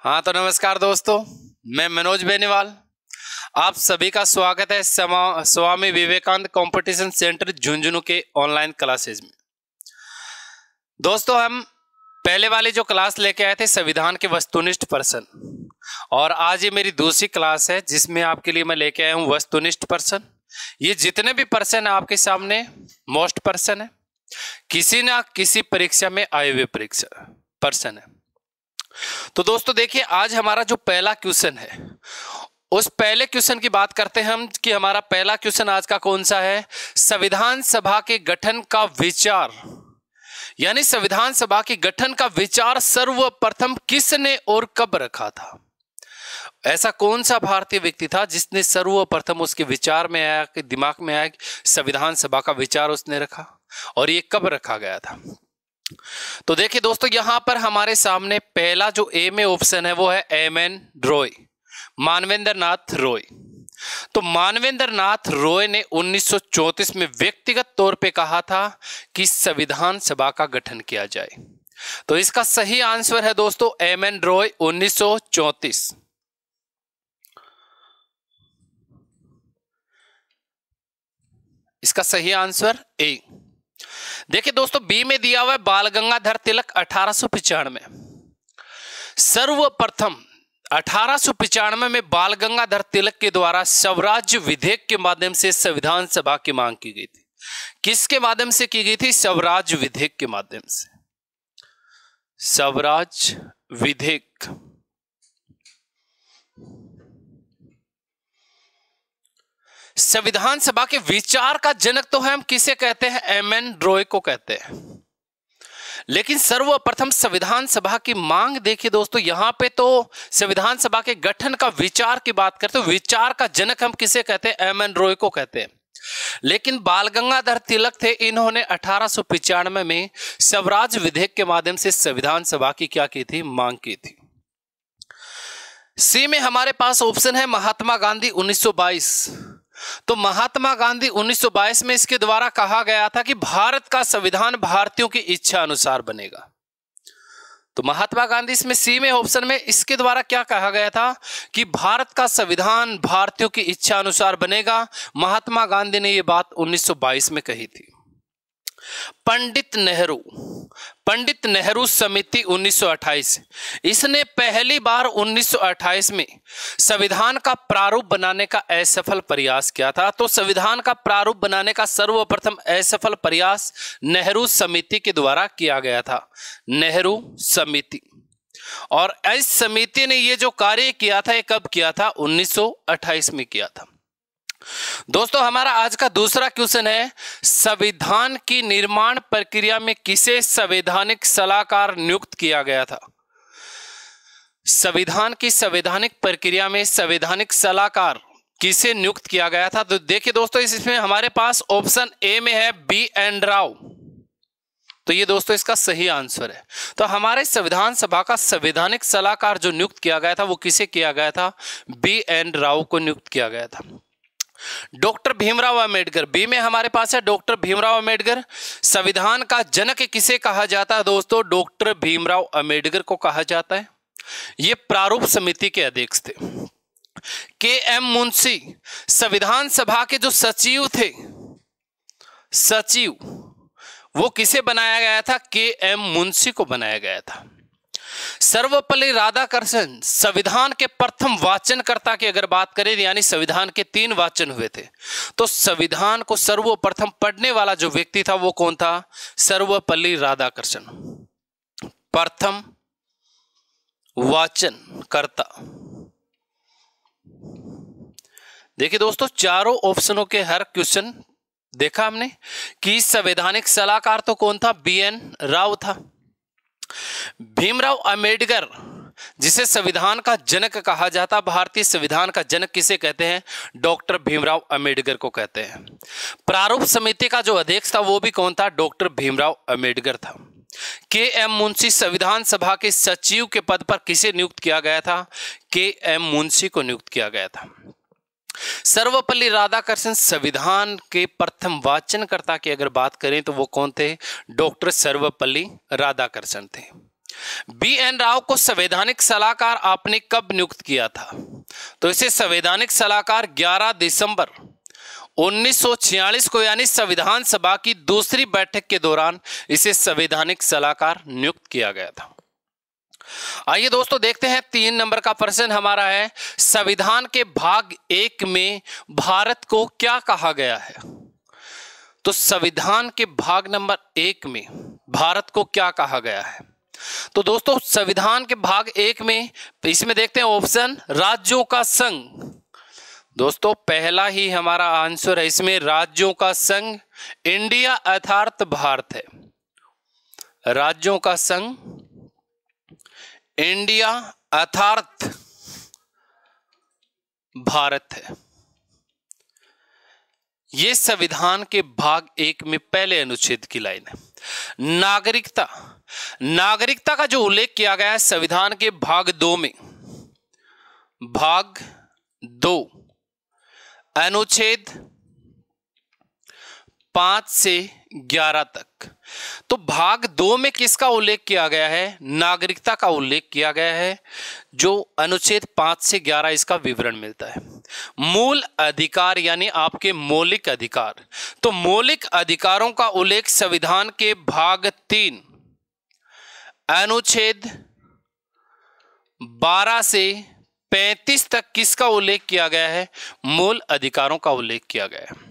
हाँ तो नमस्कार दोस्तों, मैं मनोज बेनीवाल। आप सभी का स्वागत है स्वामी विवेकानंद कंपटीशन सेंटर झुंझुनू के ऑनलाइन क्लासेज में। दोस्तों, हम पहले वाली जो क्लास लेके आए थे संविधान के वस्तुनिष्ठ प्रश्न, और आज ये मेरी दूसरी क्लास है जिसमें आपके लिए मैं लेके आया हूँ वस्तुनिष्ठ प्रश्न। ये जितने भी प्रश्न आपके सामने मोस्ट प्रश्न है, किसी ना किसी परीक्षा में आए हुए प्रश्न है। तो दोस्तों देखिए, आज हमारा जो पहला क्वेश्चन है, उस पहले क्वेश्चन की बात करते हैं हम कि हमारा पहला क्वेश्चन आज का कौन सा है। संविधान सभा के गठन का विचार, यानी संविधान सभा के गठन का विचार सर्वप्रथम किसने और कब रखा था। ऐसा कौन सा भारतीय व्यक्ति था जिसने सर्वप्रथम उसके विचार में आया, कि दिमाग में आया कि संविधान सभा का विचार उसने रखा, और ये कब रखा गया था। तो देखिए दोस्तों, यहां पर हमारे सामने पहला जो ए में ऑप्शन है वो है एम.एन. रॉय, मानवेंद्र नाथ रॉय। तो मानवेंद्र नाथ रॉय ने 1934 में व्यक्तिगत तौर पे कहा था कि संविधान सभा का गठन किया जाए। तो इसका सही आंसर है दोस्तों एम.एन. रॉय 1934। इसका सही आंसर ए। देखिए दोस्तों, बी में दिया हुआ है बाल गंगाधर तिलक 1895। सर्वप्रथम 1895 में बाल गंगाधर तिलक के द्वारा स्वराज्य विधेयक के माध्यम से संविधान सभा की मांग की गई थी। किसके माध्यम से की गई थी? स्वराज्य विधेयक के माध्यम से। स्वराज्य विधेयक। संविधान सभा के विचार का जनक तो हम किसे कहते हैं? एम.एन. रॉय को कहते हैं। लेकिन सर्वप्रथम संविधान सभा की मांग देखिए दोस्तों, यहां पे तो संविधान सभा के गठन का विचार की बात करते हैं, विचार का जनक हम किसे कहते हैं? एम.एन. रॉय को कहते हैं। लेकिन बाल गंगाधर तिलक थे, इन्होंने 1895 में स्वराज्य विधेयक के माध्यम से संविधान सभा की क्या की थी? मांग की थी। सी में हमारे पास ऑप्शन है महात्मा गांधी 1922। तो महात्मा गांधी 1922 में इसके द्वारा कहा गया था कि भारत का संविधान भारतीयों की इच्छा अनुसार बनेगा। तो महात्मा गांधी इसमें सी में ऑप्शन में इसके द्वारा क्या कहा गया था कि भारत का संविधान भारतीयों की इच्छा अनुसार बनेगा। महात्मा गांधी ने यह बात 1922 में कही थी। पंडित नेहरू समिति 1928, इसने पहली बार 1928 में संविधान का प्रारूप बनाने का असफल प्रयास किया था। तो संविधान का प्रारूप बनाने का सर्वप्रथम असफल प्रयास नेहरू समिति के द्वारा किया गया था, नेहरू समिति। और इस समिति ने ये जो कार्य किया था, ये कब किया था? 1928 में किया था। दोस्तों, हमारा आज का दूसरा क्वेश्चन है, संविधान की निर्माण प्रक्रिया में किसे संवैधानिक सलाहकार नियुक्त किया गया था? संविधान की संवैधानिक प्रक्रिया में संवैधानिक सलाहकार किसे नियुक्त किया गया था? तो देखिए दोस्तों, इसमें हमारे पास ऑप्शन ए में है बी.एन. राव। तो ये दोस्तों इसका सही आंसर है। तो हमारे संविधान सभा का संवैधानिक सलाहकार जो नियुक्त किया गया था वो किसे किया गया था? बी.एन. राव को नियुक्त किया गया था। डॉक्टर भीमराव अंबेडकर, बी में हमारे पास है डॉक्टर भीमराव अंबेडकर। संविधान का जनक किसे कहा जाता है दोस्तों? डॉक्टर भीमराव अंबेडकर को कहा जाता है। ये प्रारूप समिति के अध्यक्ष थे। के.एम. मुंशी संविधान सभा के जो सचिव थे, सचिव वो किसे बनाया गया था? के.एम. मुंशी को बनाया गया था। सर्वपल्ली राधाकृष्णन संविधान के प्रथम वाचनकर्ता की अगर बात करें, यानी संविधान के 3 वाचन हुए थे, तो संविधान को सर्वप्रथम पढ़ने वाला जो व्यक्ति था वो कौन था? सर्वपल्ली राधाकृष्णन, प्रथम वाचनकर्ता। देखिए दोस्तों, चारों ऑप्शनों के हर क्वेश्चन देखा हमने कि संवैधानिक सलाहकार तो कौन था? बी.एन. राव था। भीमराव अंबेडकर, जिसे संविधान का जनक कहा जाता, भारतीय संविधान का जनक किसे कहते हैं? डॉक्टर भीमराव अंबेडकर को कहते हैं। प्रारूप समिति का जो अध्यक्ष था वो भी कौन था? डॉक्टर भीमराव अंबेडकर था। के.एम. मुंशी संविधान सभा के सचिव के पद पर किसे नियुक्त किया गया था? के.एम. मुंशी को नियुक्त किया गया था। सर्वपल्ली राधाकृष्णन संविधान के प्रथम वाचनकर्ता की अगर बात करें तो वो कौन थे? डॉक्टर सर्वपल्ली राधाकृष्णन थे। BN राव को संवैधानिक सलाहकार आपने कब नियुक्त किया था? तो इसे संवैधानिक सलाहकार 11 दिसंबर 1946 को यानी संविधान सभा की दूसरी बैठक के दौरान इसे संवैधानिक सलाहकार नियुक्त किया गया था। आइए दोस्तों देखते हैं 3 नंबर का प्रश्न हमारा है, संविधान के भाग 1 में भारत को क्या कहा गया है? तो संविधान के भाग नंबर 1 में भारत को क्या कहा गया है? तो दोस्तों संविधान के भाग 1 में इसमें देखते हैं ऑप्शन, राज्यों का संघ। दोस्तों पहला ही हमारा आंसर है इसमें, राज्यों का संघ, इंडिया अर्थात भारत है। राज्यों का संघ, इंडिया अर्थात भारत है। यह संविधान के भाग 1 में पहले अनुच्छेद की लाइन है। नागरिकता, नागरिकता का जो उल्लेख किया गया है संविधान के भाग 2 में, भाग 2 अनुच्छेद 5 से 11 तक। तो भाग 2 में किसका उल्लेख किया गया है? नागरिकता का उल्लेख किया गया है, जो अनुच्छेद 5 से 11 इसका विवरण मिलता है। मूल अधिकार यानी आपके मौलिक अधिकार, तो मौलिक अधिकारों का उल्लेख संविधान के भाग 3 अनुच्छेद 12 से 35 तक किसका उल्लेख किया गया है? मूल अधिकारों का उल्लेख किया गया है।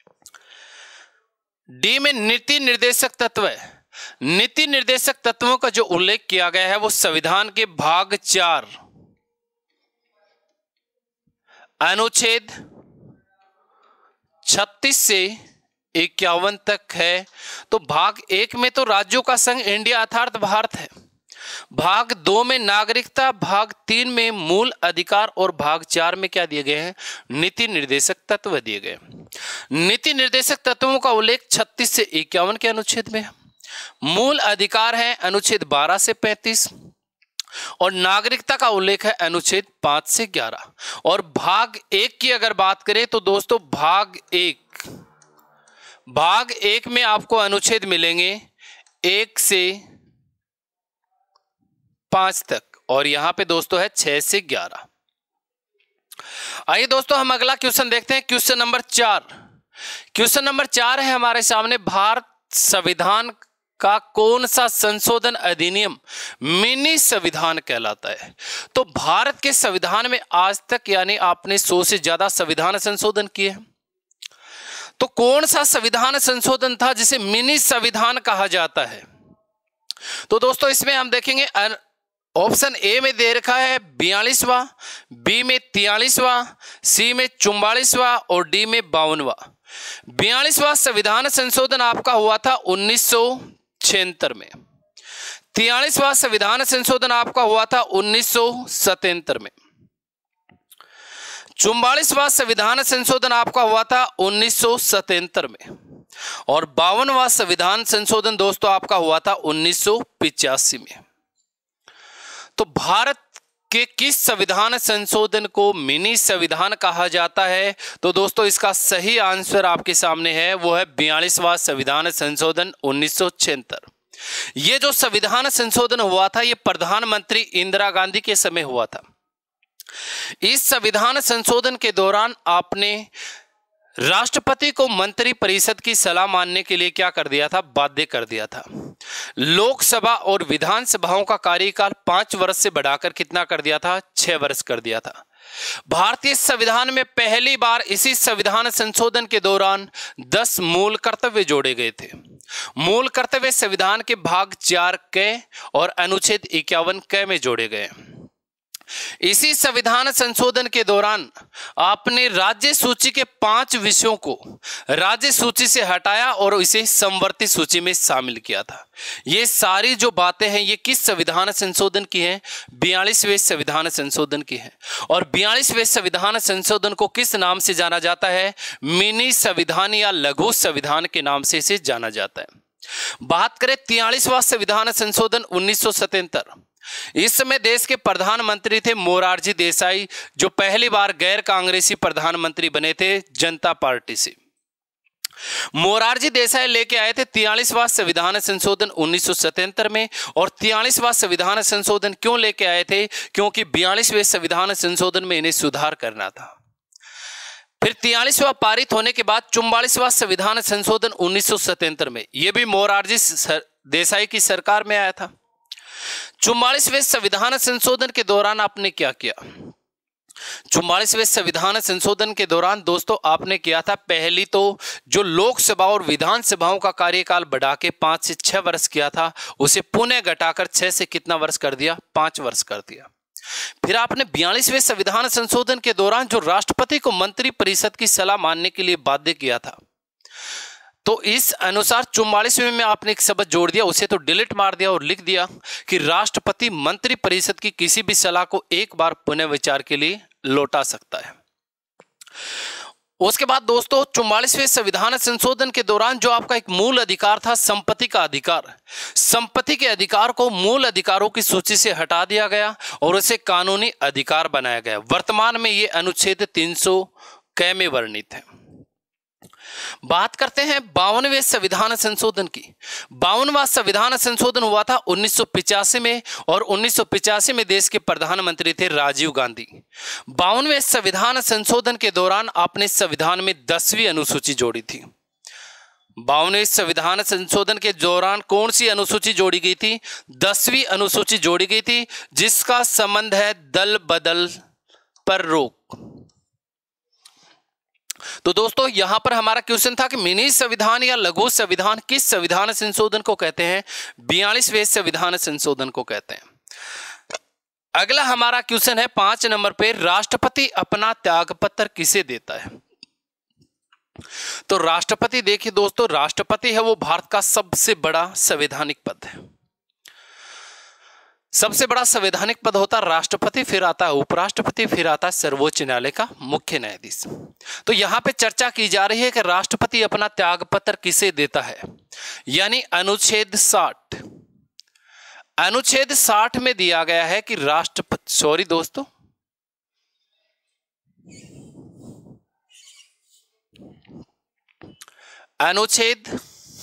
डी में नीति निर्देशक तत्व है। नीति निर्देशक तत्वों का जो उल्लेख किया गया है वो संविधान के भाग 4 अनुच्छेद 36 से 51 तक है। तो भाग 1 में तो राज्यों का संघ, इंडिया अर्थात भारत है। भाग 2 में नागरिकता, भाग 3 में मूल अधिकार और भाग 4 में क्या दिए गए हैं? नीति निर्देशक तत्व दिए गए। नीति निर्देशक तत्वों का उल्लेख 36 से 51 के अनुच्छेद में है। मूल अधिकार है अनुच्छेद 12 से 35 और नागरिकता का उल्लेख है अनुच्छेद 5 से 11। और भाग 1 की अगर बात करें तो दोस्तों भाग 1 में आपको अनुच्छेद मिलेंगे 1 से 5 तक और यहां पे दोस्तों है 6 से 11। आइए दोस्तों हम अगला क्वेश्चन देखते हैं, क्वेश्चन नंबर 4। क्वेश्चन नंबर 4 है हमारे सामने, भारत संविधान का कौन सा संशोधन अधिनियम मिनी संविधान कहलाता है? तो भारत के संविधान में आज तक यानी आपने 100 से ज्यादा संविधान संशोधन किए हैं। तो कौन सा संविधान संशोधन था जिसे मिनी संविधान कहा जाता है? तो दोस्तों इसमें हम देखेंगे ऑप्शन ए में दे रखा है 42वां, बी में 43वां, सी में 44वां और डी में 52वां। 42वां संविधान संशोधन आपका हुआ था 1976 में। 43वां संविधान संशोधन आपका हुआ था 1977 में। 44वां संविधान संशोधन आपका हुआ था 1977 में और 52वां संविधान संशोधन दोस्तों आपका हुआ था 1985 में। तो भारत के किस संविधान संशोधन को मिनी संविधान कहा जाता है? तो दोस्तों इसका सही आंसर आपके सामने है, वो है 42वां संविधान संशोधन 1976। ये जो संविधान संशोधन हुआ था ये प्रधानमंत्री इंदिरा गांधी के समय हुआ था। इस संविधान संशोधन के दौरान आपने राष्ट्रपति को मंत्री परिषद की सलाह मानने के लिए क्या कर दिया था? बाध्य कर दिया था। लोकसभा और विधानसभाओं का कार्यकाल 5 वर्ष से बढ़ाकर कितना कर दिया था? 6 वर्ष कर दिया था। भारतीय संविधान में पहली बार इसी संविधान संशोधन के दौरान 10 मूल कर्तव्य जोड़े गए थे। मूल कर्तव्य संविधान के भाग 4 क और अनुच्छेद 51 क में जोड़े गए। इसी संविधान संशोधन के दौरान आपने राज्य सूची के 5 विषयों को राज्य सूची से हटाया और इसे समवर्ती सूची में शामिल किया था। ये सारी जो बातें हैं ये किस संविधान संशोधन की हैं? 42वें संविधान संशोधन की है। और 42वें संविधान संशोधन को किस नाम से जाना जाता है? मिनी संविधान या लघु संविधान के नाम से इसे जाना जाता है। बात करें 43वां संविधान संशोधन 1977, इस समय देश के प्रधानमंत्री थे मोरारजी देसाई, जो पहली बार गैर कांग्रेसी प्रधानमंत्री बने थे जनता पार्टी से। मोरारजी देसाई लेके आए थे 43वां संविधान संशोधन 1977 में। और 43वां संविधान संशोधन क्यों लेके आए थे? क्योंकि 42वें संविधान संशोधन में इन्हें सुधार करना था। फिर 43वां पारित होने के बाद 44वां संविधान संशोधन 1977 में, यह भी मोरारजी देसाई की सरकार में आया था। 44वें संविधान संशोधन के दौरान आपने क्या किया? 44वें संविधान संशोधन के दौरान दोस्तों आपने किया था, पहली तो जो लोकसभा और विधानसभाओं का कार्यकाल बढ़ा के 5 से 6 वर्ष किया था, उसे पुनः घटाकर 6 से कितना वर्ष कर दिया? 5 वर्ष कर दिया। फिर आपने 42वें संविधान संशोधन के दौरान जो राष्ट्रपति को मंत्री परिषद की सलाह मानने के लिए बाध्य किया था, तो इस अनुसार 44वें में आपने एक शब्द जोड़ दिया, उसे तो डिलीट मार दिया और लिख दिया कि राष्ट्रपति मंत्री परिषद की किसी भी सलाह को एक बार पुनः विचार के लिए लौटा सकता है। उसके बाद दोस्तों 44वें संविधान संशोधन के दौरान जो आपका एक मूल अधिकार था, संपत्ति का अधिकार, संपत्ति के अधिकार को मूल अधिकारों की सूची से हटा दिया गया और उसे कानूनी अधिकार बनाया गया। वर्तमान में ये अनुच्छेद 300 क में वर्णित है। बात करते हैं 52वें संविधान संशोधन की। 52वां संविधान संशोधन हुआ था 1985 में और 1985 में देश के प्रधानमंत्री थे राजीव गांधी। 52वें संविधान संशोधन के दौरान आपने संविधान में 10वीं अनुसूची जोड़ी थी। 52वें संविधान संशोधन के दौरान कौन सी अनुसूची जोड़ी गई थी? 10वीं अनुसूची जोड़ी गई थी, जिसका संबंध है दल बदल पर रोक। तो दोस्तों यहां पर हमारा क्वेश्चन था कि मिनी संविधान या लघु संविधान किस संविधान संशोधन को कहते हैं? 42वें संविधान संशोधन को कहते हैं। अगला हमारा क्वेश्चन है 5 नंबर पे, राष्ट्रपति अपना त्यागपत्र किसे देता है? तो राष्ट्रपति, देखिए दोस्तों, राष्ट्रपति है वो भारत का सबसे बड़ा संवैधानिक पद है। सबसे बड़ा संवैधानिक पद होता है राष्ट्रपति, फिर आता है उपराष्ट्रपति, फिर आता है सर्वोच्च न्यायालय का मुख्य न्यायाधीश। तो यहां पे चर्चा की जा रही है कि राष्ट्रपति अपना त्यागपत्र किसे देता है, यानी अनुच्छेद 60। अनुच्छेद 60 में दिया गया है कि राष्ट्रपति, सॉरी दोस्तों, अनुच्छेद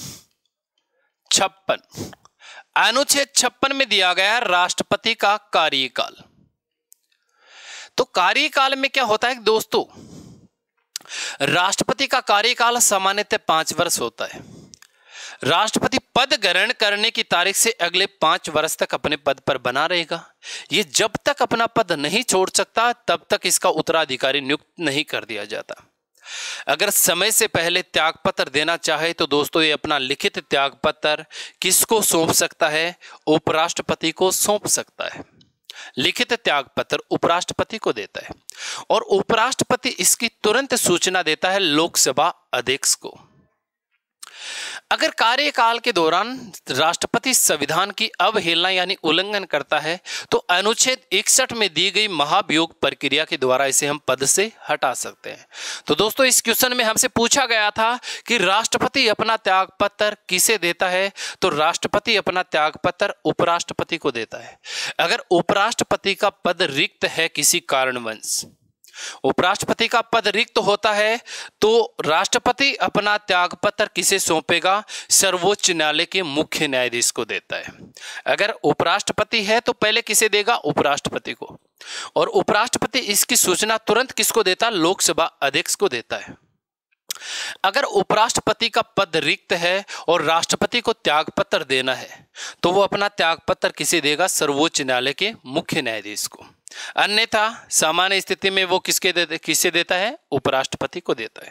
56, अनुच्छेद 56 में दिया गया है राष्ट्रपति का कार्यकाल। तो कार्यकाल में क्या होता है दोस्तों? राष्ट्रपति का कार्यकाल सामान्यतः 5 वर्ष होता है। राष्ट्रपति पद ग्रहण करने की तारीख से अगले 5 वर्ष तक अपने पद पर बना रहेगा। ये जब तक अपना पद नहीं छोड़ सकता तब तक इसका उत्तराधिकारी नियुक्त नहीं कर दिया जाता। अगर समय से पहले त्यागपत्र देना चाहे तो दोस्तों ये अपना लिखित त्यागपत्र किसको सौंप सकता है? उपराष्ट्रपति को सौंप सकता है। लिखित त्यागपत्र उपराष्ट्रपति को देता है और उपराष्ट्रपति इसकी तुरंत सूचना देता है लोकसभा अध्यक्ष को। अगर कार्यकाल के दौरान राष्ट्रपति संविधान की अवहेलना यानी उल्लंघन करता है तो अनुच्छेद 61 में दी गई महाभियोग प्रक्रिया के द्वारा इसे हम पद से हटा सकते हैं। तो दोस्तों इस क्वेश्चन में हमसे पूछा गया था कि राष्ट्रपति अपना त्यागपत्र किसे देता है? तो राष्ट्रपति अपना त्यागपत्र उपराष्ट्रपति को देता है। अगर उपराष्ट्रपति का पद रिक्त है किसी कारणवश, उपराष्ट्रपति का पद रिक्त होता है तो राष्ट्रपति अपना त्यागपत्र किसे सौंपेगा? सर्वोच्च न्यायालय के मुख्य न्यायाधीश को देता है। अगर उपराष्ट्रपति है तो पहले किसे देगा? उपराष्ट्रपति को, और उपराष्ट्रपति इसकी सूचना तुरंत किसको देता? लोकसभा अध्यक्ष को देता है। अगर उपराष्ट्रपति का पद रिक्त है और राष्ट्रपति को त्यागपत्र देना है तो वो अपना त्यागपत्र किसे देगा? सर्वोच्च न्यायालय के मुख्य न्यायाधीश को। अन्यथा सामान्य स्थिति में वो किसे देता है? उपराष्ट्रपति को देता है।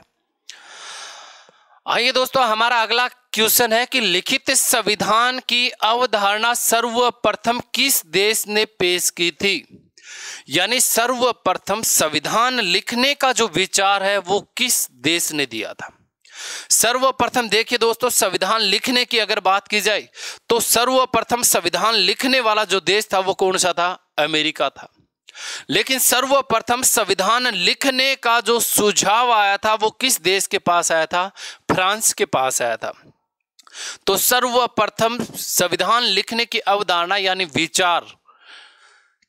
आइए दोस्तों हमारा अगला क्वेश्चन है कि लिखित संविधान की अवधारणा सर्वप्रथम किस देश ने पेश की थी? यानी सर्वप्रथम संविधान लिखने का जो विचार है वो किस देश ने दिया था? सर्वप्रथम देखिए दोस्तों, संविधान लिखने की अगर बात की जाए तो सर्वप्रथम संविधान लिखने वाला जो देश था वो कौन सा था? अमेरिका था। लेकिन सर्वप्रथम संविधान लिखने का जो सुझाव आया था वो किस देश के पास आया था? फ्रांस के पास आया था। तो सर्वप्रथम संविधान लिखने की अवधारणा यानी विचार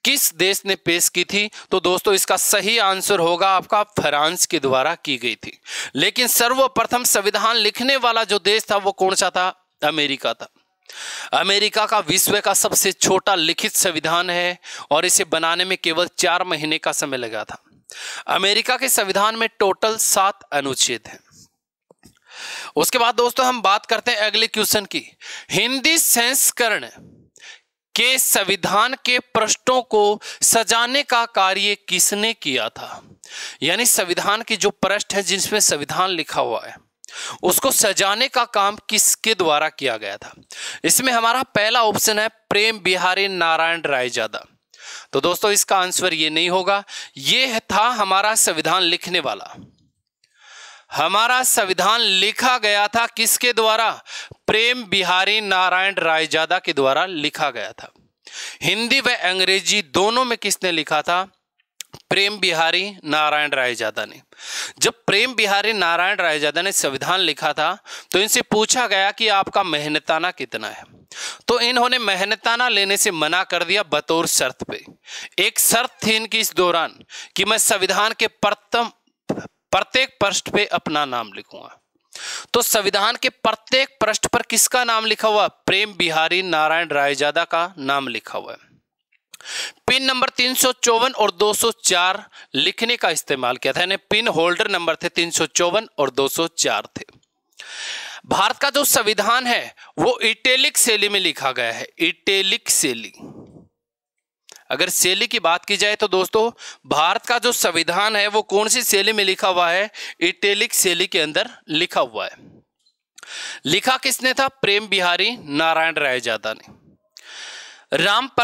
किस देश ने पेश की थी? तो दोस्तों इसका सही आंसर होगा आपका फ्रांस के द्वारा की गई थी। लेकिन सर्वप्रथम संविधान लिखने वाला जो देश था वो कौन सा था? अमेरिका था। अमेरिका का विश्व का सबसे छोटा लिखित संविधान है और इसे बनाने में केवल 4 महीने का समय लगा था। अमेरिका के संविधान में टोटल 7 अनुच्छेद हैं। उसके बाद दोस्तों हम बात करते हैं अगले क्वेश्चन की। हिंदी संस्करण के संविधान के पृष्ठों को सजाने का कार्य किसने किया था? यानी संविधान की जो पृष्ठ है जिसमें संविधान लिखा हुआ है उसको सजाने का काम किसके द्वारा किया गया था? इसमें हमारा पहला ऑप्शन है प्रेम बिहारी नारायण रायजादा। तो दोस्तों इसका आंसर ये नहीं होगा, ये था हमारा संविधान लिखने वाला। हमारा संविधान लिखा गया था किसके द्वारा? प्रेम बिहारी नारायण रायजादा के द्वारा लिखा गया था। हिंदी व अंग्रेजी दोनों में किसने लिखा था? प्रेम बिहारी नारायण रायजादा ने। जब प्रेम बिहारी नारायण रायजादा ने संविधान लिखा था तो इनसे पूछा गया कि आपका मेहनताना कितना है, तो इन्होंने मेहनताना लेने से मना कर दिया बतौर शर्त पे। एक शर्त थी इनकी इस दौरान कि मैं संविधान के प्रत्येक पृष्ठ पे अपना नाम लिखूंगा। तो संविधान के प्रत्येक पृष्ठ पर किसका नाम लिखा हुआ? प्रेम बिहारी नारायण रायजादा का नाम लिखा हुआ है। पिन नंबर 354 और 204 लिखने का इस्तेमाल किया था, यानी पिन होल्डर नंबर थे 354 और 204 थे। भारत का जो संविधान है वो इटैलिक शैली में लिखा गया है। इटैलिक शैली, अगर शैली की बात की जाए तो दोस्तों भारत का जो संविधान है वो कौन सी शैली में लिखा हुआ है? इटैलिक शैली के अंदर लिखा हुआ है। लिखा किसने था? प्रेम बिहारी नारायण रायजादा ने।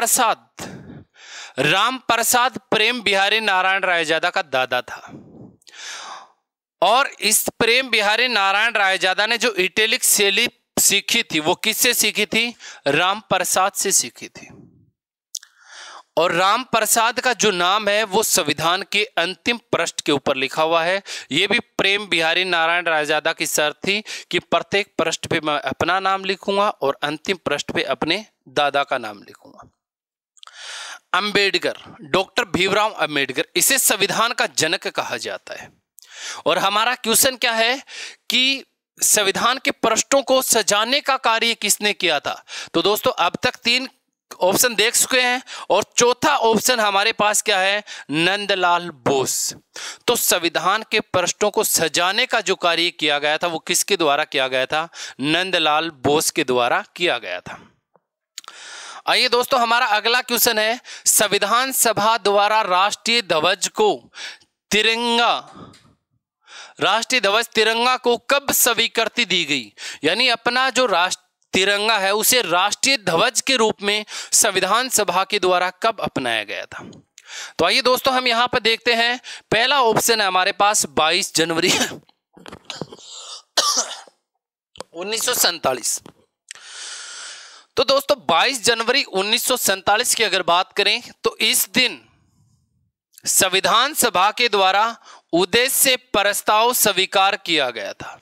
राम प्रसाद प्रेम बिहारी नारायण रायजादा का दादा था और इस प्रेम बिहारी नारायण रायजादा ने जो इटैलिक शैली सीखी थी वो किससे सीखी थी? राम प्रसाद से सीखी थी। और राम प्रसाद का जो नाम है वो संविधान के अंतिम पृष्ठ के ऊपर लिखा हुआ है। यह भी प्रेम बिहारी नारायण रायजादा की शर्त थी कि प्रत्येक पृष्ठ पे मैं अपना नाम लिखूंगा और अंतिम पृष्ठ पे अपने दादा का नाम लिखूंगा। अंबेडकर, डॉक्टर भीमराव अंबेडकर, इसे संविधान का जनक कहा जाता है। और हमारा क्वेश्चन क्या है कि संविधान के पृष्ठों को सजाने का कार्य किसने किया था? तो दोस्तों अब तक 3 ऑप्शन देख चुके हैं और चौथा ऑप्शन हमारे पास क्या है? नंदलाल बोस। तो संविधान के पृष्ठों को सजाने का जो कार्य किया गया था वो किसके द्वारा किया गया था? नंदलाल बोस के द्वारा किया गया था। आइए दोस्तों हमारा अगला क्वेश्चन है, संविधान सभा द्वारा राष्ट्रीय ध्वज तिरंगा को कब स्वीकृति दी गई? यानी अपना जो तिरंगा है उसे राष्ट्रीय ध्वज के रूप में संविधान सभा के द्वारा कब अपनाया गया था? तो आइए दोस्तों हम यहां पर देखते हैं। पहला ऑप्शन है हमारे पास 22 जनवरी 1947। तो दोस्तों 22 जनवरी 1947 की अगर बात करें तो इस दिन संविधान सभा के द्वारा उद्देश्य प्रस्ताव स्वीकार किया गया था।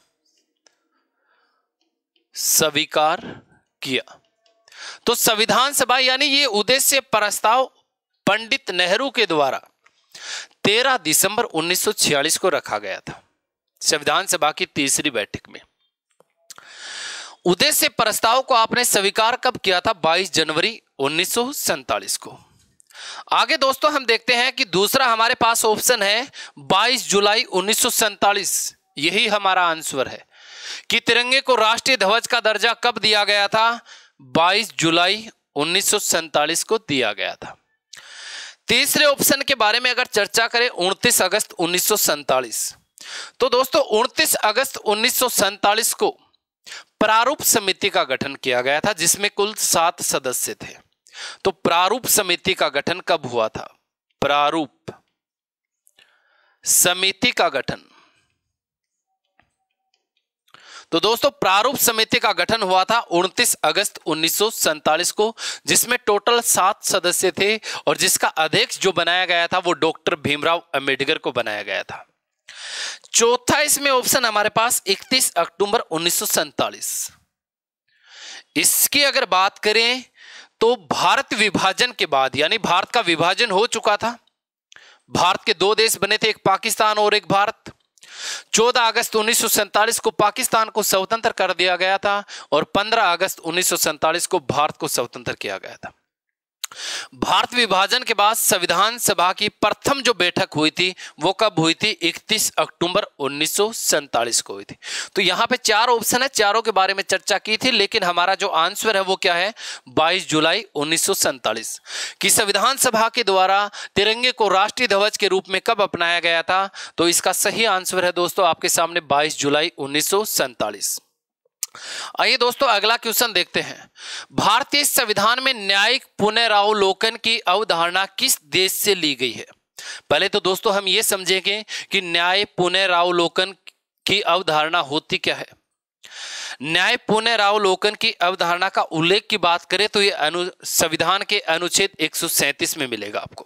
स्वीकार किया तो संविधान सभा यानी ये उद्देश्य प्रस्ताव पंडित नेहरू के द्वारा 13 दिसंबर 1946 को रखा गया था संविधान सभा की तीसरी बैठक में। उद्देश्य प्रस्ताव को आपने स्वीकार कब किया था? 22 जनवरी 1947 को। आगे दोस्तों हम देखते हैं कि दूसरा हमारे पास ऑप्शन है 22 जुलाई 1947। यही हमारा आंसर है कि तिरंगे को राष्ट्रीय ध्वज का दर्जा कब दिया गया था? 22 जुलाई 1947 को दिया गया था। तीसरे ऑप्शन के बारे में अगर चर्चा करें 29 अगस्त 1947। तो दोस्तों 29 अगस्त 1947 को प्रारूप समिति का गठन किया गया था जिसमें कुल 7 सदस्य थे। तो प्रारूप समिति का गठन कब हुआ था? प्रारूप समिति का गठन, तो दोस्तों प्रारूप समिति का गठन हुआ था 29 अगस्त 1947 को, जिसमें टोटल 7 सदस्य थे और जिसका अध्यक्ष जो बनाया गया था वो डॉक्टर भीमराव अंबेडकर को बनाया गया था। चौथा इसमें ऑप्शन हमारे पास 31 अक्टूबर 1947। इसकी अगर बात करें तो भारत विभाजन के बाद, यानी भारत का विभाजन हो चुका था, भारत के दो देश बने थे, एक पाकिस्तान और एक भारत। 14 अगस्त 1947 को पाकिस्तान को स्वतंत्र कर दिया गया था और 15 अगस्त 1947 को भारत को स्वतंत्र किया गया था। भारत विभाजन के बाद संविधान सभा की प्रथम जो बैठक हुई थी वो कब हुई थी? 31 अक्टूबर 1947 को हुई थी। तो यहां पे चार ऑप्शन है, चारों के बारे में चर्चा की थी, लेकिन हमारा जो आंसर है वो क्या है? 22 जुलाई 1947 की संविधान सभा के द्वारा तिरंगे को राष्ट्रीय ध्वज के रूप में कब अपनाया गया था? तो इसका सही आंसर है दोस्तों आपके सामने 22 जुलाई 1947। आइए दोस्तों अगला क्वेश्चन देखते हैं। भारतीय संविधान में न्यायिक पुनरावलोकन की अवधारणा किस देश से ली गई है? पहले तो दोस्तों हम ये समझेंगे कि न्याय पुनरावलोकन की अवधारणा होती क्या है। न्याय पुनरावलोकन की अवधारणा का उल्लेख की बात करें तो ये संविधान के अनुच्छेद 137 में मिलेगा आपको।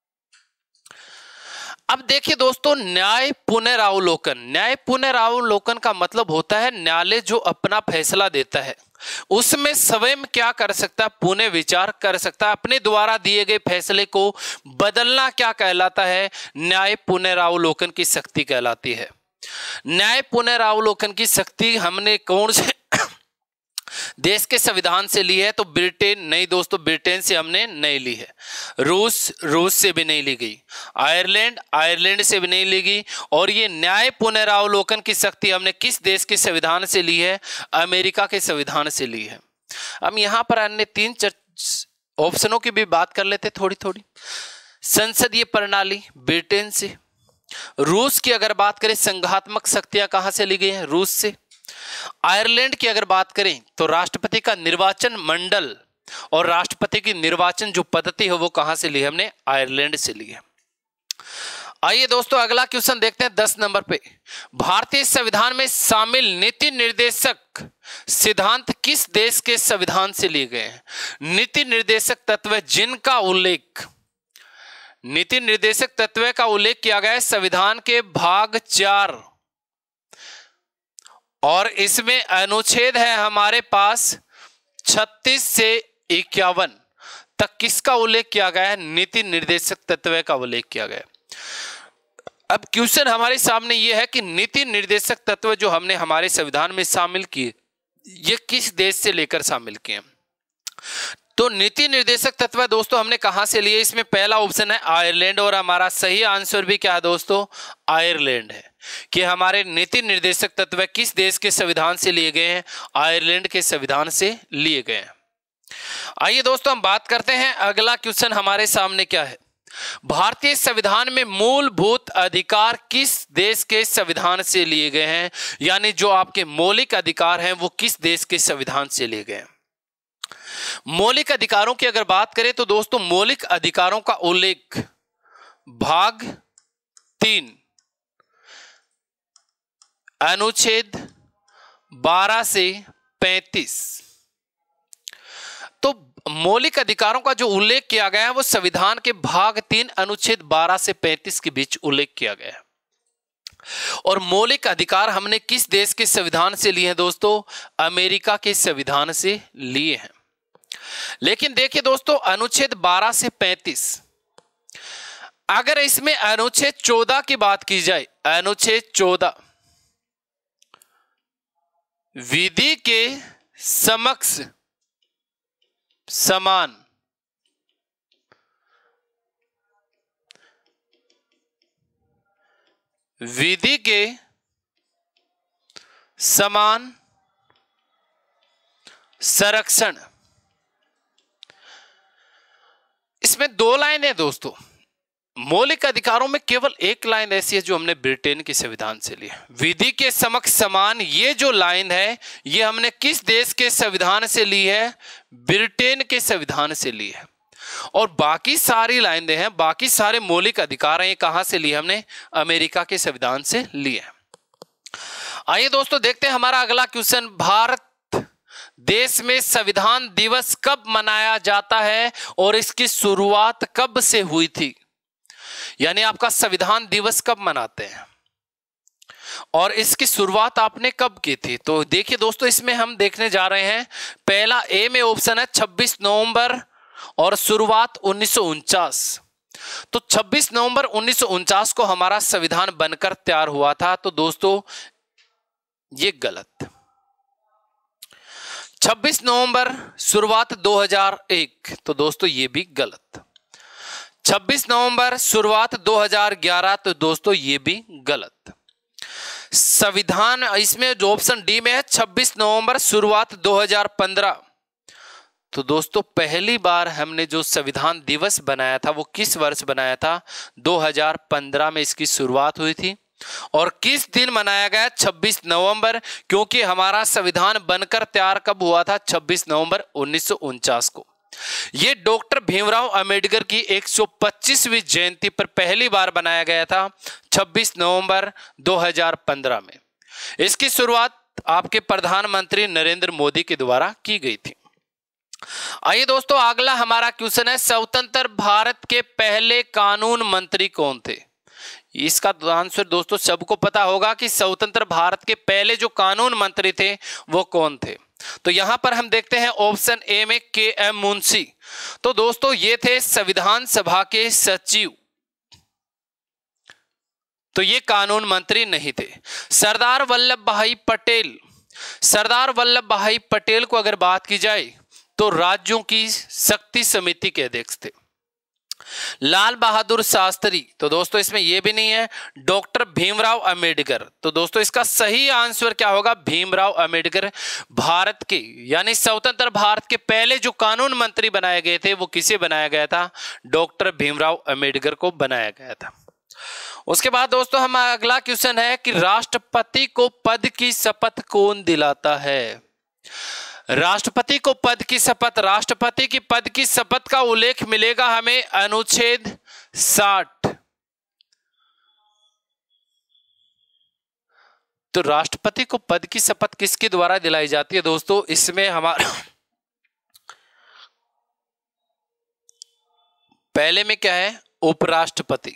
अब देखिए दोस्तों, न्याय पुनरावलोकन का मतलब होता है न्यायालय जो अपना फैसला देता है उसमें स्वयं क्या कर सकता है? पुनः विचार कर सकता है। अपने द्वारा दिए गए फैसले को बदलना क्या कहलाता है? न्याय पुनरावलोकन की शक्ति कहलाती है। न्याय पुनरावलोकन की शक्ति हमने कौन से देश के संविधान से ली है? तो ब्रिटेन नहीं दोस्तों, ब्रिटेन से हमने नहीं ली है। रूस से भी नहीं ली गई। आयरलैंड से भी नहीं ली गई। और ये न्याय पुनरावलोकन की शक्ति हमने किस देश के संविधान से ली है? अमेरिका के संविधान से ली है। हम यहां पर अन्य 3 ऑप्शनों की भी बात कर लेते थोड़ी थोड़ी। संसदीय प्रणाली ब्रिटेन से। रूस की अगर बात करें, संघात्मक शक्तियां कहां से ली गई है? रूस से। आयरलैंड की अगर बात करें तो राष्ट्रपति का निर्वाचन मंडल और राष्ट्रपति की निर्वाचन जो पद्धति है वो कहां से ली है? हमने आयरलैंड से ली है। आइए दोस्तों अगला क्वेश्चन देखते हैं 10 नंबर पे। भारतीय संविधान में शामिल नीति निर्देशक सिद्धांत किस देश के संविधान से लिए गए हैं? नीति निर्देशक तत्व जिनका उल्लेख, नीति निर्देशक तत्व का उल्लेख किया गया है संविधान के भाग 4 और इसमें अनुच्छेद है हमारे पास 36 से 51 तक। किसका उल्लेख किया गया है? नीति निर्देशक तत्व का उल्लेख किया गया है। अब क्वेश्चन हमारे सामने यह है कि नीति निर्देशक तत्व जो हमने हमारे संविधान में शामिल किए ये किस देश से लेकर शामिल किए? तो नीति निर्देशक तत्व दोस्तों हमने कहां से लिए? इसमें पहला ऑप्शन है आयरलैंड और हमारा सही आंसर भी क्या है दोस्तों? आयरलैंड है। कि हमारे नीति निर्देशक तत्व किस देश के संविधान से लिए गए हैं? आयरलैंड के संविधान से लिए गए हैं। आइए दोस्तों हम बात करते हैं अगला क्वेश्चन हमारे सामने क्या है। भारतीय संविधान में मूलभूत अधिकार किस देश के संविधान से लिए गए हैं? यानी जो आपके मौलिक अधिकार हैं वो किस देश के संविधान से लिए गए हैं? मौलिक अधिकारों की अगर बात करें तो दोस्तों मौलिक अधिकारों का उल्लेख भाग 3 अनुच्छेद 12 से 35। तो मौलिक अधिकारों का जो उल्लेख किया गया है वो संविधान के भाग 3 अनुच्छेद 12 से 35 के बीच उल्लेख किया गया है। और मौलिक अधिकार हमने किस देश के संविधान से लिए हैं दोस्तों? अमेरिका के संविधान से लिए हैं। लेकिन देखिए दोस्तों अनुच्छेद 12 से 35, अगर इसमें अनुच्छेद 14 की बात की जाए, अनुच्छेद 14 विधि के समक्ष समान, विधि के समान संरक्षण, इसमें 2 लाइन है दोस्तों। मौलिक अधिकारों में केवल एक लाइन ऐसी है जो हमने ब्रिटेन के संविधान से ली। विधि के समक्ष समान ये जो लाइन है ये हमने किस देश के संविधान से ली है? ब्रिटेन के संविधान से ली है। और बाकी सारी लाइनें हैं, बाकी सारे मौलिक अधिकार हैं, ये कहां से लिए? हमने अमेरिका के संविधान से लिए। आइए दोस्तों देखते हैं हमारा अगला क्वेश्चन। भारत देश में संविधान दिवस कब मनाया जाता है और इसकी शुरुआत कब से हुई थी? यानी आपका संविधान दिवस कब मनाते हैं? और इसकी शुरुआत आपने कब की थी? तो देखिए दोस्तों, इसमें हम देखने जा रहे हैं, पहला ए में ऑप्शन है 26 नवंबर और शुरुआत 1949। तो 26 नवंबर 1949 को हमारा संविधान बनकर तैयार हुआ था। तो दोस्तों ये गलत। 26 नवंबर शुरुआत 2001, तो दोस्तों ये भी गलत। 26 नवंबर शुरुआत 2011, तो दोस्तों ये भी गलत। संविधान इसमें जो ऑप्शन डी में है 26 नवंबर शुरुआत 2015, तो दोस्तों पहली बार हमने जो संविधान दिवस बनाया था वो किस वर्ष बनाया था? 2015 में इसकी शुरुआत हुई थी। और किस दिन मनाया गया? 26 नवंबर, क्योंकि हमारा संविधान बनकर तैयार कब हुआ था? 26 नवंबर 1949 को। ये डॉक्टर भीमराव अंबेडकर की 125वीं जयंती पर पहली बार बनाया गया था 26 नवंबर 2015 में। इसकी शुरुआत आपके प्रधानमंत्री नरेंद्र मोदी के द्वारा की गई थी। आइए दोस्तों, अगला हमारा क्वेश्चन है, स्वतंत्र भारत के पहले कानून मंत्री कौन थे? इसका आंसर दोस्तों सबको पता होगा कि स्वतंत्र भारत के पहले जो कानून मंत्री थे वो कौन थे। तो यहां पर हम देखते हैं ऑप्शन ए में के एम मुंशी। तो दोस्तों ये थे संविधान सभा के सचिव, तो ये कानून मंत्री नहीं थे। सरदार वल्लभ भाई पटेल, सरदार वल्लभ भाई पटेल को अगर बात की जाए तो राज्यों की शक्ति समिति के अध्यक्ष थे। लाल बहादुर शास्त्री, तो दोस्तों इसमें यह भी नहीं है। डॉक्टर भीमराव अंबेडकर, तो दोस्तों इसका सही आंसर क्या होगा? भीमराव अंबेडकर। भारत के यानी स्वतंत्र भारत के पहले जो कानून मंत्री बनाए गए थे वो किसे बनाया गया था? डॉक्टर भीमराव अंबेडकर को बनाया गया था। उसके बाद दोस्तों हम अगला क्वेश्चन है कि राष्ट्रपति को पद की शपथ कौन दिलाता है? राष्ट्रपति को पद की शपथ, राष्ट्रपति की पद की शपथ का उल्लेख मिलेगा हमें अनुच्छेद 60। तो राष्ट्रपति को पद की शपथ किसके द्वारा दिलाई जाती है दोस्तों? इसमें हमारा पहले में क्या है? उपराष्ट्रपति।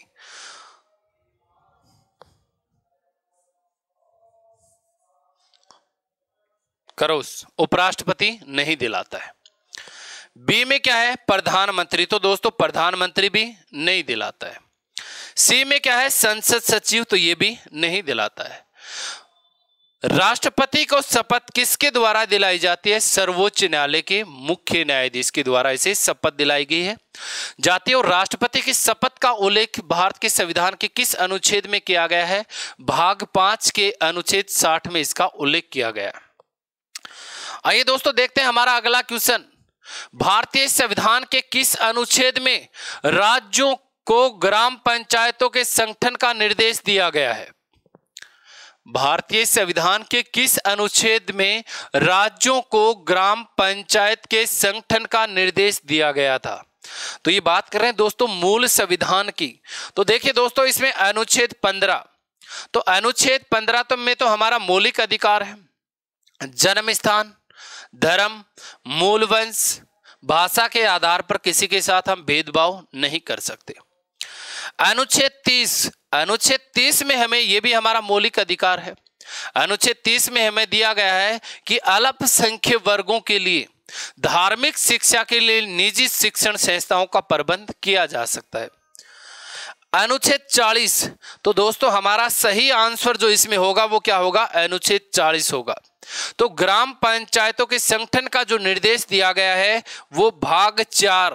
करोस, उपराष्ट्रपति नहीं दिलाता है। बी में क्या है? प्रधानमंत्री, तो दोस्तों प्रधानमंत्री भी नहीं दिलाता है। सी में क्या है? संसद सचिव, तो ये भी नहीं दिलाता है। राष्ट्रपति को शपथ किसके द्वारा दिलाई जाती है? सर्वोच्च न्यायालय के मुख्य न्यायाधीश के द्वारा इसे शपथ दिलाई गई है जाती है। और राष्ट्रपति की शपथ का उल्लेख भारत के संविधान के किस अनुच्छेद में किया गया है? भाग 5 के अनुच्छेद 60 में इसका उल्लेख किया गया है। आइए दोस्तों देखते हैं हमारा अगला क्वेश्चन, भारतीय संविधान के किस अनुच्छेद में राज्यों को ग्राम पंचायतों के संगठन का निर्देश दिया गया है? भारतीय संविधान के किस अनुच्छेद में राज्यों को ग्राम पंचायत के संगठन का निर्देश दिया गया था? तो ये बात कर रहे हैं दोस्तों मूल संविधान की। तो देखिए दोस्तों इसमें अनुच्छेद 15, तो अनुच्छेद 15 तो में तो हमारा मौलिक अधिकार है, जन्म स्थान, धर्म, मूल वंश, भाषा के आधार पर किसी के साथ हम भेदभाव नहीं कर सकते। अनुच्छेद 30, अनुच्छेद 30 में हमें यह भी हमारा मौलिक अधिकार है। अनुच्छेद 30 में हमें दिया गया है कि अल्पसंख्यक वर्गों के लिए धार्मिक शिक्षा के लिए निजी शिक्षण संस्थाओं का प्रबंध किया जा सकता है। अनुच्छेद 40, तो दोस्तों हमारा सही आंसर जो इसमें होगा वो क्या होगा? अनुच्छेद 40 होगा। तो ग्राम पंचायतों के संगठन का जो निर्देश दिया गया है वो भाग 4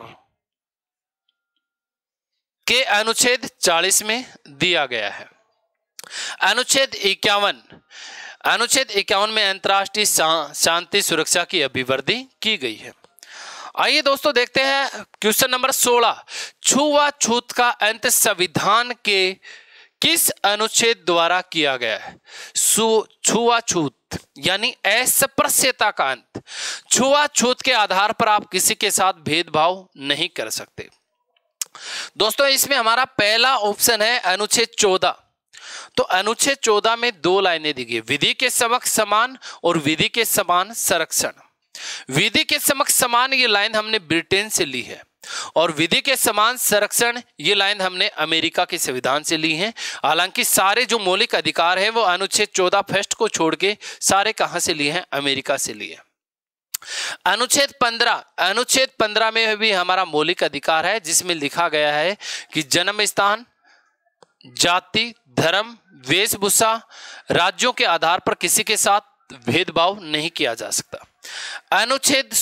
के अनुच्छेद 40 में दिया गया है। अनुच्छेद 51, अनुच्छेद 51 में अंतर्राष्ट्रीय शांति सुरक्षा की अभिवृद्धि की गई है। आइए दोस्तों देखते हैं क्वेश्चन नंबर 16, छुआछूत का अंत संविधान के किस अनुच्छेद द्वारा किया गया है? छुआछूत यानी अस्पृश्यता का अंत। छुआछूत के आधार पर आप किसी के साथ भेदभाव नहीं कर सकते। दोस्तों इसमें हमारा पहला ऑप्शन है अनुच्छेद 14। तो अनुच्छेद 14 में 2 लाइनें दी गई, विधि के समक्ष समान और विधि के समान संरक्षण। विधि के समक्ष समान ये लाइन हमने ब्रिटेन से ली है और विधि के समान संरक्षण, ये लाइन हमने अमेरिका के संविधान से ली है। हालांकि सारे जो मौलिक अधिकार है वो अनुच्छेद 14 फर्स्ट को छोड़ के सारे कहां से लिए हैं? अमेरिका से लिए। अनुच्छेद 15 में भी हमारा मौलिक अधिकार है, जिसमें लिखा गया है कि जन्म स्थान, जाति, धर्म, वेशभूषा, राज्यों के आधार पर किसी के साथ भेदभाव नहीं किया जा सकता। अनुच्छेद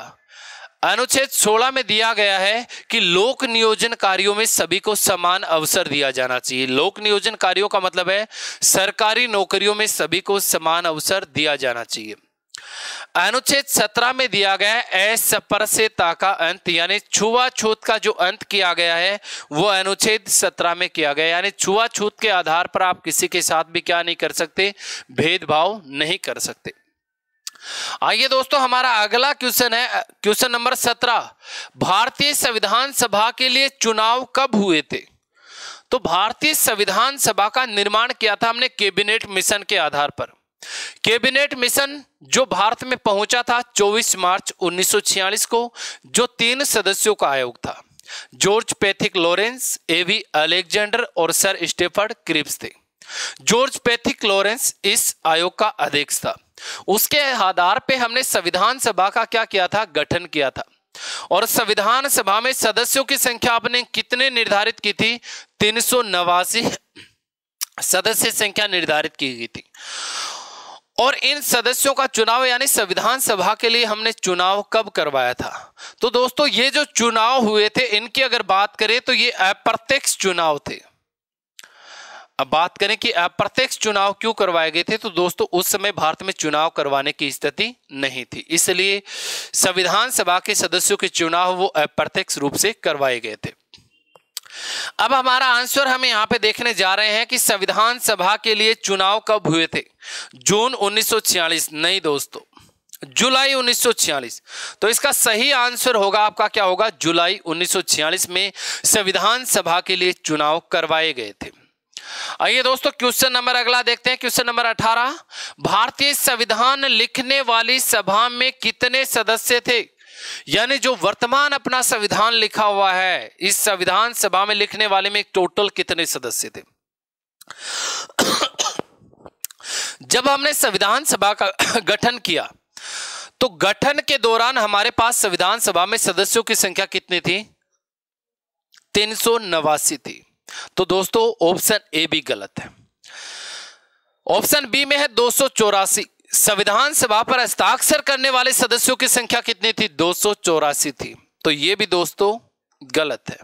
16 में दिया गया है कि लोक नियोजन कार्यों में सभी को समान अवसर दिया जाना चाहिए। लोक नियोजन कार्यों का मतलब है सरकारी नौकरियों में सभी को समान अवसर दिया जाना चाहिए। अनुच्छेद 17 में दिया गया है अस्पृश्यता का अंत, यानी छुआछूत का जो अंत किया गया है वो अनुच्छेद 17 में किया गया, यानी छुआछूत के आधार पर आप किसी के साथ भी क्या नहीं कर सकते? भेदभाव नहीं कर सकते। आइए दोस्तों, हमारा अगला क्वेश्चन है क्वेश्चन नंबर 17। भारतीय संविधान सभा के लिए चुनाव कब हुए थे? तो भारतीय संविधान सभा का निर्माण किया था हमने कैबिनेट मिशन के आधार पर। कैबिनेट मिशन जो भारत में पहुंचा था 24 मार्च 1946 को, जो 3 सदस्यों का आयोग था। George Pethick Lawrence, A V Alexander और सर स्टेफर्ड क्रिप्स थे। जॉर्ज पैथिक लॉरेंस इस आयोग का अध्यक्ष था। उसके आधार पे हमने संविधान सभा का क्या किया था? गठन किया था। और संविधान सभा में सदस्यों की संख्या आपने कितने निर्धारित की थी? 389 सदस्य संख्या निर्धारित की गई थी। और इन सदस्यों का चुनाव यानी संविधान सभा के लिए हमने चुनाव कब करवाया था? तो दोस्तों ये जो चुनाव हुए थे इनकी अगर बात करें तो ये अप्रत्यक्ष चुनाव थे। अब बात करें कि अप्रत्यक्ष चुनाव क्यों करवाए गए थे, तो दोस्तों उस समय भारत में चुनाव करवाने की स्थिति नहीं थी, इसलिए संविधान सभा के सदस्यों के चुनाव वो अप्रत्यक्ष रूप से करवाए गए थे। अब हमारा आंसर हम यहाँ पे देखने जा रहे हैं कि संविधान सभा के लिए चुनाव कब हुए थे? जून 1946 नहीं दोस्तों, जुलाई 1946। तो इसका सही आंसर होगा आपका क्या होगा? जुलाई 1946 में संविधान सभा के लिए चुनाव करवाए गए थे। आइए दोस्तों क्वेश्चन नंबर अगला देखते हैं, क्वेश्चन नंबर 18। भारतीय संविधान लिखने वाली सभा में कितने सदस्य थे? यानी जो वर्तमान अपना संविधान लिखा हुआ है, इस संविधान सभा में लिखने वाले में टोटल कितने सदस्य थे? जब हमने संविधान सभा का गठन किया तो गठन के दौरान हमारे पास संविधान सभा में सदस्यों की संख्या कितनी थी? 389 थी। तो दोस्तों ऑप्शन ए भी गलत है। ऑप्शन बी में है 284। संविधान सभा पर हस्ताक्षर करने वाले सदस्यों की संख्या कितनी थी? 284 थी। तो यह भी दोस्तों गलत है।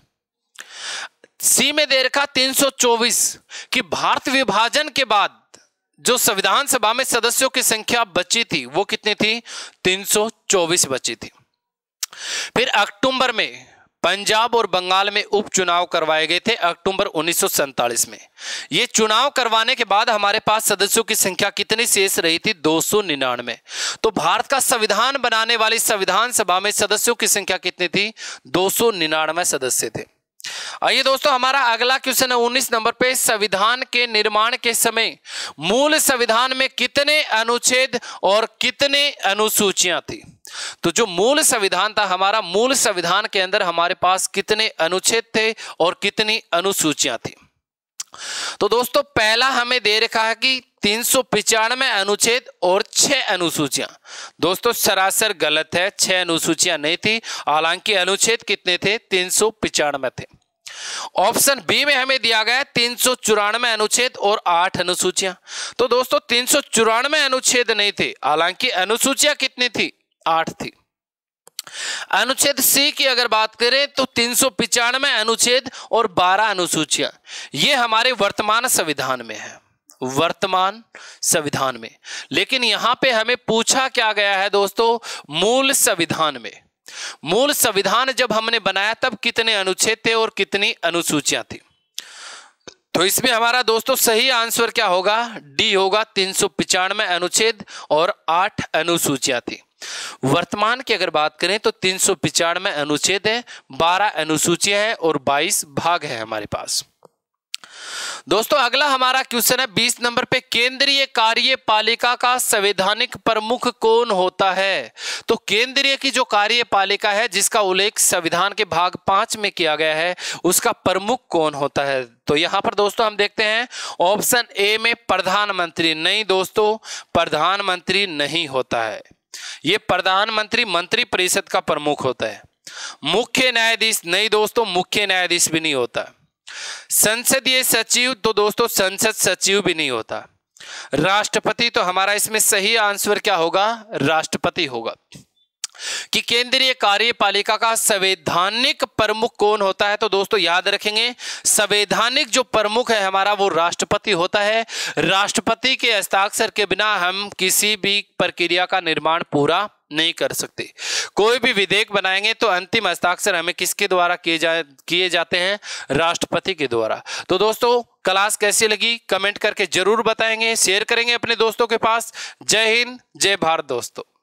सी में दे रखा 324 कि भारत विभाजन के बाद जो संविधान सभा में सदस्यों की संख्या बची थी वो कितनी थी? 324 बची थी। फिर अक्टूबर में पंजाब और बंगाल में उपचुनाव करवाए गए थे अक्टूबर 1947 में। ये चुनाव करवाने के बाद हमारे पास सदस्यों की संख्या कितनी शेष रही थी? 299। तो भारत का संविधान बनाने वाली संविधान सभा में सदस्यों की संख्या कितनी थी? 299 सदस्य थे। आइए दोस्तों हमारा अगला क्वेश्चन है 19 नंबर पे। संविधान के निर्माण के समय मूल संविधान में कितने अनुच्छेद और कितने अनुसूचियां थी? तो जो मूल संविधान था हमारा, मूल संविधान के अंदर हमारे पास कितने अनुच्छेद थे और कितनी अनुसूचियां थी? तो दोस्तों पहला हमें दे रखा है कि 395 अनुच्छेद और 6 अनुसूचियां। दोस्तों सरासर गलत है, 6 अनुसूचियां नहीं थी। हालांकि अनुच्छेद कितने थे? 395 थे। ऑप्शन बी में हमें दिया गया 394 अनुच्छेद और 8 अनुसूचियां। तो दोस्तों 394 अनुच्छेद नहीं थे, हालांकि अनुसूचियां कितनी थी? 8 थी। अनुच्छेद सी की अगर बात करें तो 395 अनुच्छेद और 12 अनुसूचियां, ये हमारे वर्तमान संविधान में है, वर्तमान संविधान में। लेकिन यहां पे हमें पूछा क्या गया है दोस्तों? मूल संविधान में। मूल संविधान जब हमने बनाया तब कितने अनुच्छेद थे और कितनी अनुसूचियां थी? तो इसमें हमारा दोस्तों सही आंसर क्या होगा? डी होगा, 395 अनुच्छेद और 8 अनुसूचियां थी। वर्तमान की अगर बात करें तो 395 अनुच्छेद है, 12 अनुसूचियां हैं और 22 भाग है हमारे पास। दोस्तों अगला हमारा क्वेश्चन है 20 नंबर पे, केंद्रीय कार्यपालिका का संवैधानिक प्रमुख कौन होता है? तो केंद्रीय की जो कार्यपालिका है जिसका उल्लेख संविधान के भाग 5 में किया गया है, उसका प्रमुख कौन होता है? तो यहां पर दोस्तों हम देखते हैं ऑप्शन ए में प्रधानमंत्री। नहीं दोस्तों, प्रधानमंत्री नहीं होता है, ये प्रधानमंत्री मंत्री परिषद का प्रमुख होता है। मुख्य न्यायाधीश, नहीं दोस्तों, मुख्य न्यायाधीश भी नहीं होता। संसदीय सचिव, तो दोस्तों संसद सचिव भी नहीं होता। राष्ट्रपति, तो हमारा इसमें सही आंसर क्या होगा? राष्ट्रपति होगा। कि केंद्रीय कार्यपालिका का संवैधानिक प्रमुख कौन होता है? तो दोस्तों याद रखेंगे, संवैधानिक जो प्रमुख है हमारा वो राष्ट्रपति होता है। राष्ट्रपति के हस्ताक्षर के बिना हम किसी भी प्रक्रिया का निर्माण पूरा नहीं कर सकते। कोई भी विधेयक बनाएंगे तो अंतिम हस्ताक्षर हमें किसके द्वारा किए जाते हैं? राष्ट्रपति के द्वारा। तो दोस्तों क्लास कैसी लगी कमेंट करके जरूर बताएंगे, शेयर करेंगे अपने दोस्तों के पास। जय हिंद, जय भारत दोस्तों।